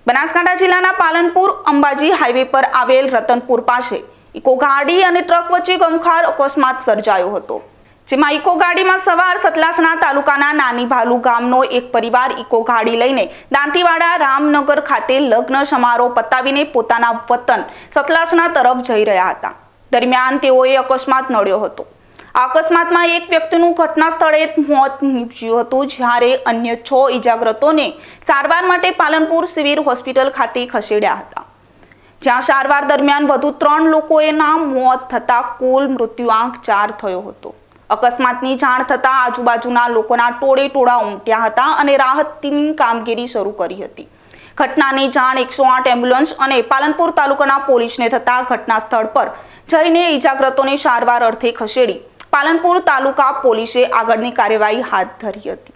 બનાસકાંઠા જિલ્લાના પાલનપુર અંબાજી હાઈવે પર આવેલ રતનપુર પાસે ઇકો ગાડી અને ટ્રક વચ્ચે ગમખાર અકસ્માત સર્જાયો હતો, જેમાં ઇકો ગાડીમાં સવાર સતલાસણા તાલુકાના નાની ભાલુ ગામનો એક પરિવાર ઇકો ગાડી લઈને દાંતીવાડા રામનગર ખાતે લગ્ન સમારોહ પતાવીને પોતાના વતન સતલાસણા તરફ જઈ રહ્યા હતા। દરમિયાન તેઓએ અકસ્માત નડ્યો હતો। આ અકસ્માતમાં એક વ્યક્તિનું ઘટના સ્થળે મોત નીપજ્યું હતું, જ્યારે અન્ય 6 ઇજાગ્રસ્તોને સારવાર માટે પાલનપુર સિવિલ હોસ્પિટલ ખાતે ખસેડ્યા હતા, જ્યાં સારવાર દરમિયાન વધુ 3 લોકોના મોત થતા કુલ મૃત્યુઆંક 4 થયો હતો। અકસ્માતની જાણ થતાં આજુબાજુના લોકોના ટોળે-ટોળા ઉમટ્યા હતા અને રાહતની કામગીરી શરૂ કરી હતી। ઘટનાની જાણ 108 એમ્બ્યુલન્સ અને પાલનપુર તાલુકાના પોલીસને થતાં ઘટના સ્થળ પર જઈને ઇજાગ્રસ્તોને સારવાર અર્થે ખસેડી પાલનપુર તાલુકા પોલીસે આગળની કાર્યવાહી હાથ ધરી હતી।